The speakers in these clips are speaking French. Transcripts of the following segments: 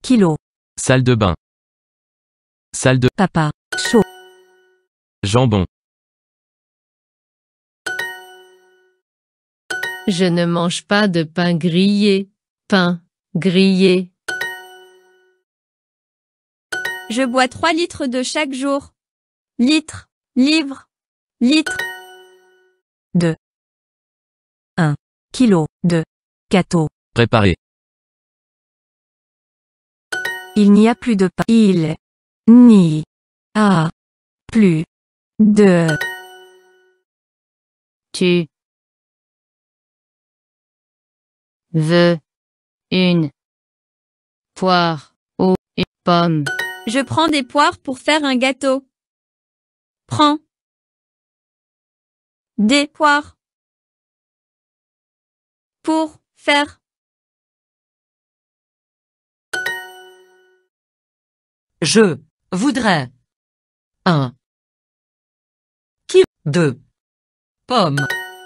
kilo. Salle de bain. Salle de Papa, chaud. jambon. Je ne mange pas de pain grillé. Pain grillé. Je bois 3 litres d'eau chaque jour. Litre, livre, litre. 1 kilo de gâteau. Préparer. Il n'y a plus de pain. Il n'y a plus de Tu veux une poire ou une pomme? Je prends des poires pour faire un gâteau. Prends des poires pour faire. Je voudrais un kilo de pommes.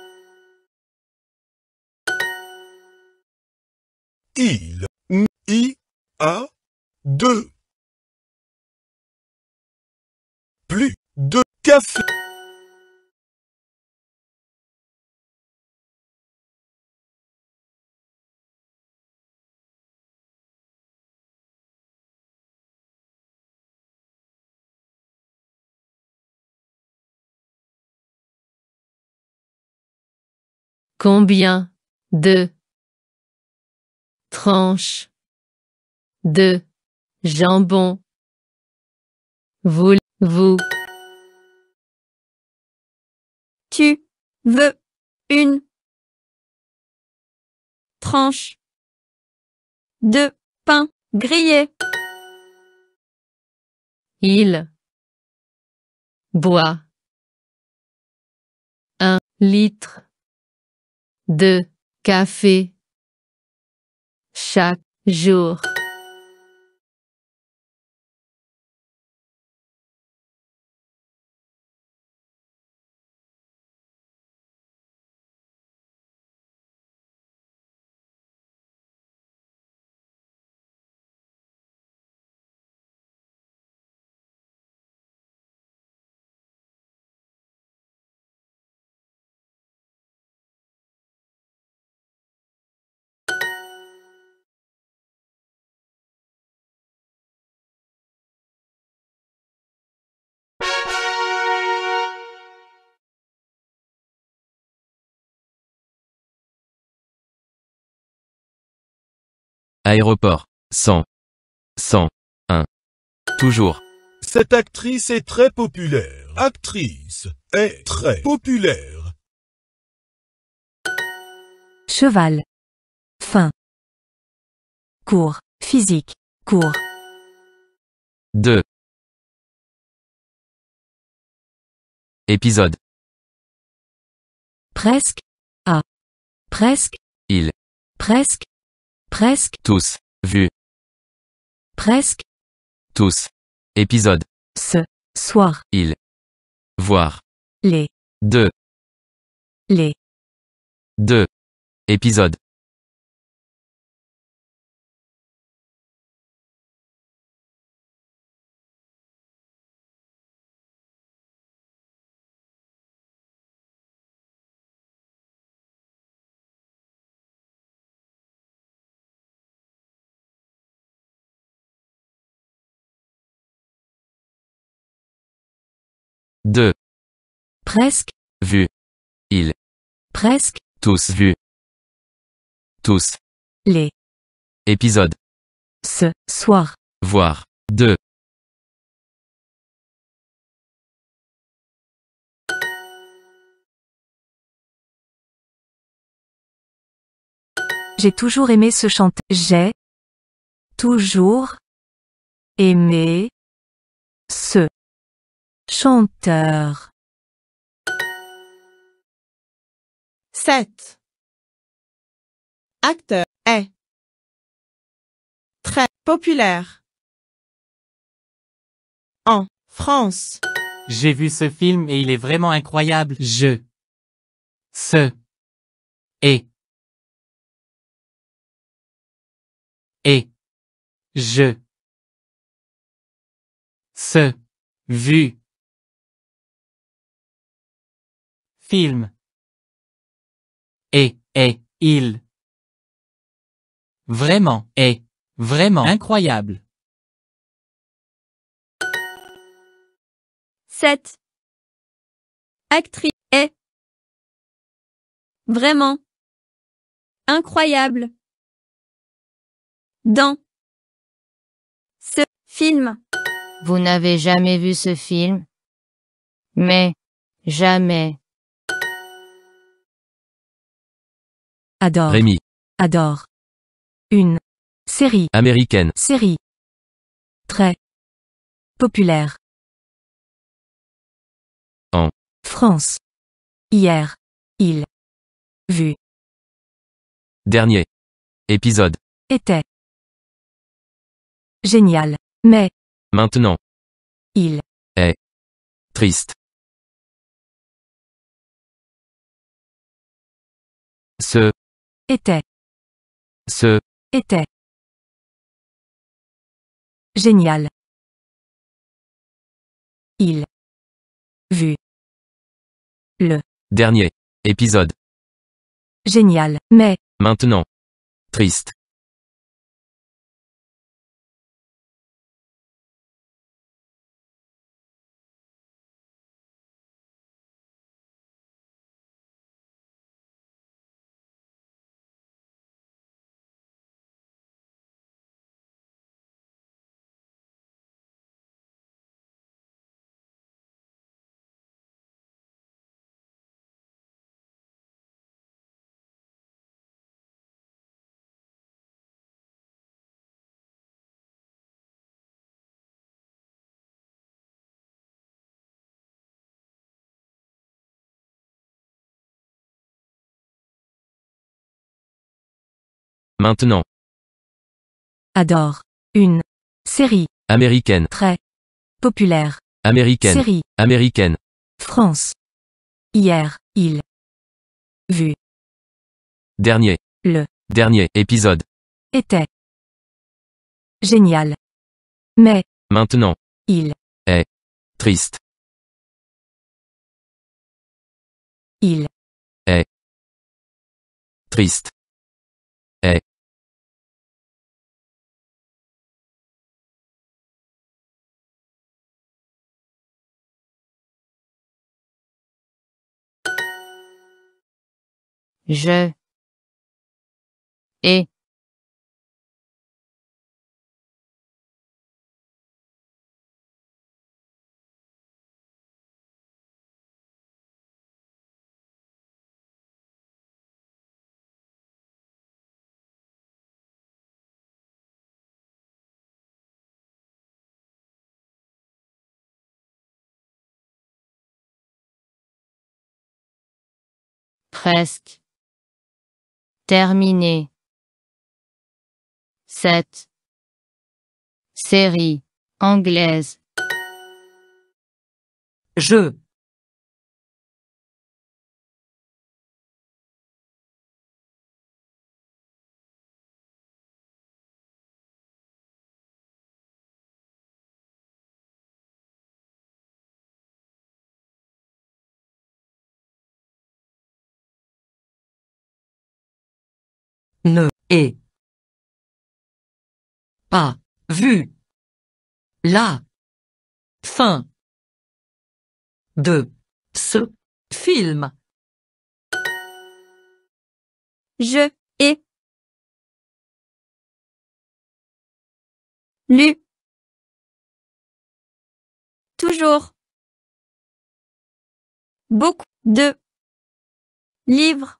Il n'y a de plus de café. Combien de tranches de jambon voulez-vous? Tu veux une tranche de pain grillé. Il boit 1 litre de café chaque jour. Aéroport. 100. 101. Toujours. Cette actrice est très populaire. Actrice est très populaire. cheval. Fin. Cours, physique, cours. 2. Épisode. Presque. À. Presque. Il. Presque. Presque. Tous. Vu. Presque. Tous. Épisode. Ce soir. Il. Voir. Les. 2. Les. 2. Épisode. Deux. Presque. Vu. Il. Presque. Tous vu. Tous. Les. Épisode. Ce soir. Voir. 2. J'ai toujours aimé ce chanteur. J'ai toujours aimé ce chanteur. 7. Acteur est très populaire en France. J'ai vu ce film et il est vraiment incroyable. Et Je. Ce. Vu. Film. Il. Vraiment, vraiment incroyable. 7. Actrice est vraiment incroyable dans ce film. Vous n'avez jamais vu ce film? Mais, jamais. Adore. Rémi. Adore. Une série. Américaine. Série. Très populaire. En France. Hier. Il. Vu. dernier épisode. Était. Génial. Mais. Maintenant. Il. Est. Triste. Ce. Était. Ce. Était. Génial. Il. Vu. Le. Dernier épisode. Génial. Mais. Maintenant. Triste. Maintenant. Adore. Une série. Américaine. Très populaire. Américaine. Série. Américaine. France. Hier. Il. Vu. Dernier. Le. Dernier épisode. Était. Génial. Mais. Maintenant. Il. Est. Triste. Il. Est. Triste. Est. Je. Et. Presque. Terminé. 7. Série. Anglaise. Je. Ne. Et. Pas. Vu. La. Fin. De. Ce. Film. Je. Et. Lu. Toujours. Beaucoup de livres.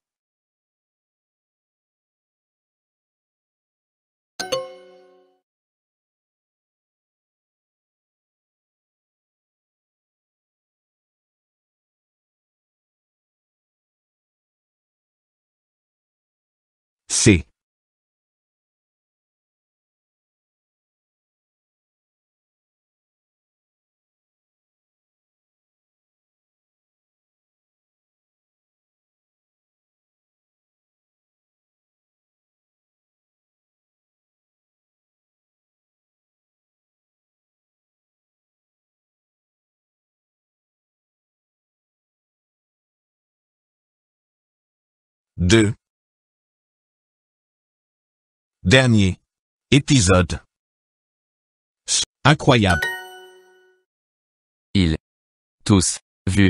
C. 2. Dernier épisode. Incroyable. Ils. Tous. Vu.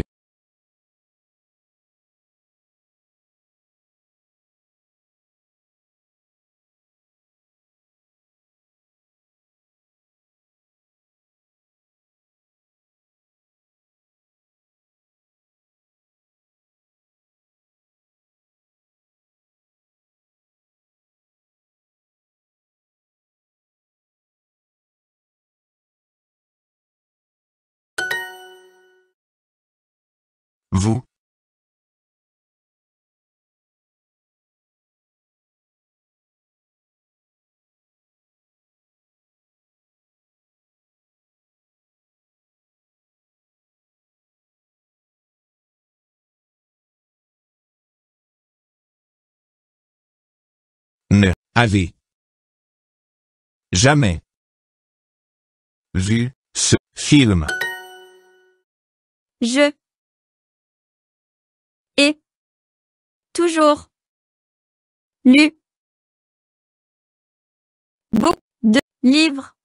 Vous. Ne avez jamais vu ce film. Je ai toujours lu beaucoup de livres.